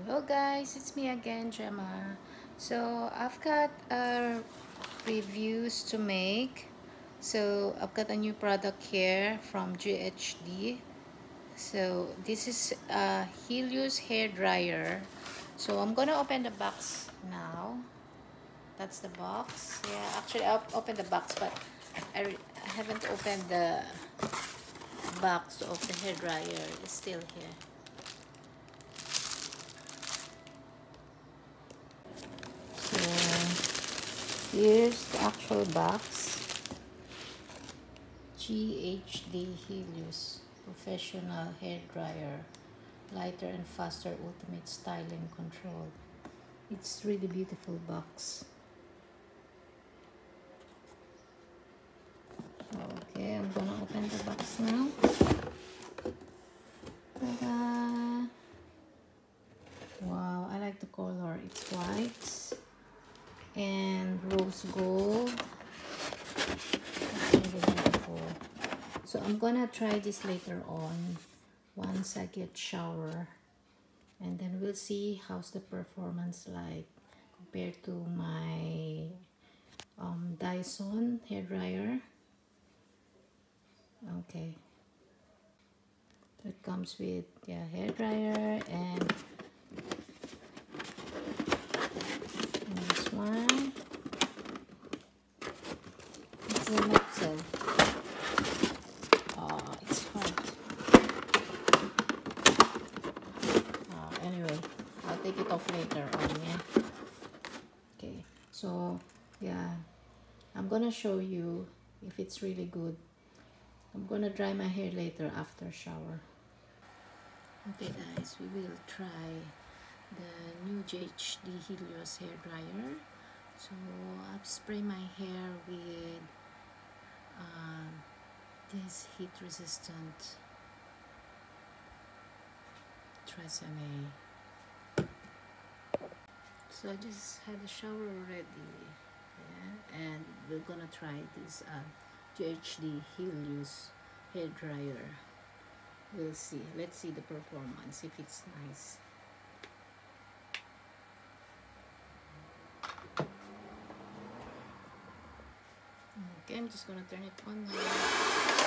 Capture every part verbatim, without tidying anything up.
Hello guys, it's me again, Gemma. So I've got uh, reviews to make. So I've got a new product here from G H D. So this is a Helios hair dryer. So I'm gonna open the box now. That's the box. Yeah, actually I'll open the box, but I, I haven't opened the box of the hair dryer. It's still here. So here's the actual box. G H D Helios Professional Hair Dryer. Lighter and faster ultimate styling control. It's really beautiful box. Okay, I'm gonna open the box now. Ta-da! Wow, I like the color. It's white and rose gold. That's really beautiful. So I'm gonna try this later on once I get shower, and then we'll see how's the performance like compared to my um, Dyson hair dryer. Okay, so it comes with yeah hair dryer and this one. It's a nozzle. Oh, it's hard. Uh, anyway, I'll take it off later on, yeah. Okay, so yeah, I'm gonna show you if it's really good. I'm gonna dry my hair later after shower. Okay guys, we will try the new G H D Helios hair dryer. So I'll spray my hair with um, this heat resistant Tresemme. So I just had a shower already, yeah, and we're gonna try this uh, G H D Helios hair dryer. We'll see. Let's see the performance, if it's nice. Okay, I'm just gonna turn it on now.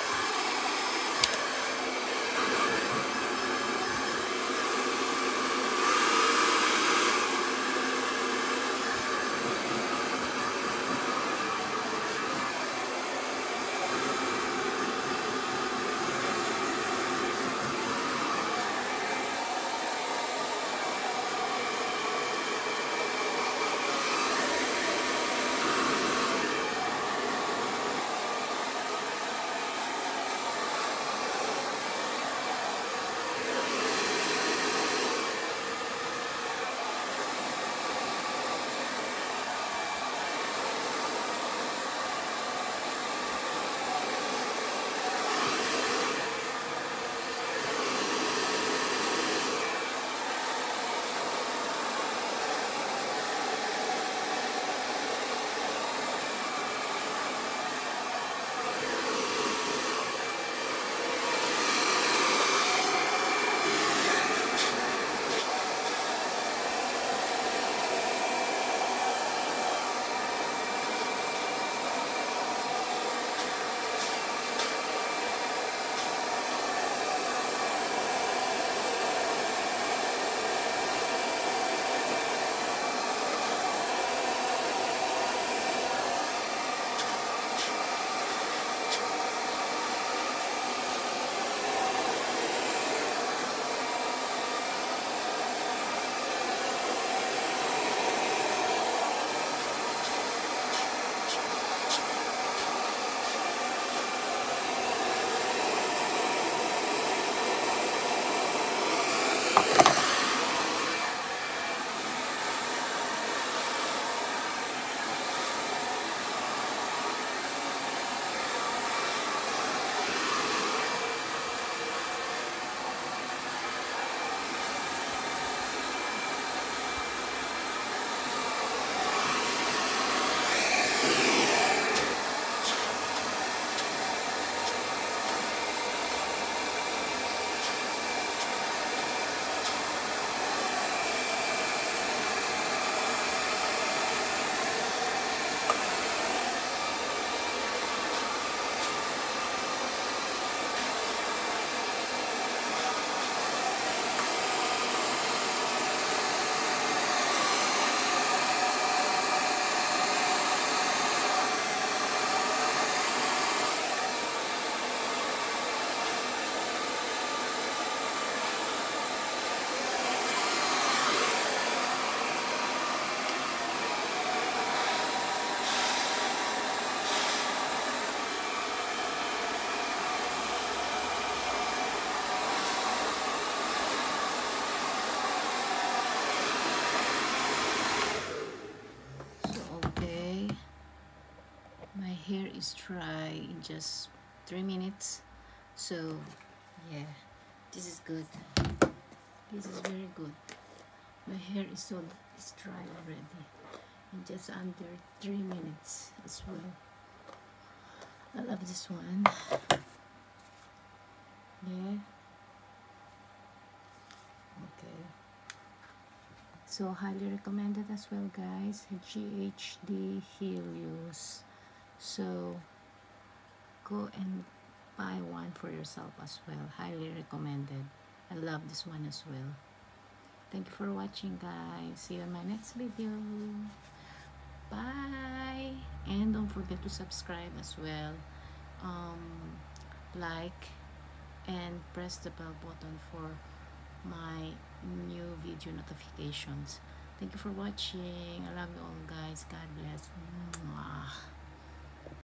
hair is dry in just three minutes. So yeah, this is good. This is very good. My hair is so is dry already in just under three minutes as well. I love this one. Yeah. Okay. So highly recommended as well, guys. G H D Helios. So go and buy one for yourself as well. Highly recommended. I love this one as well. Thank you for watching, guys. See you in my next video. Bye. And don't forget to subscribe as well. Um, like and press the bell button for my new video notifications. Thank you for watching. I love you all, guys. God bless. Mwah.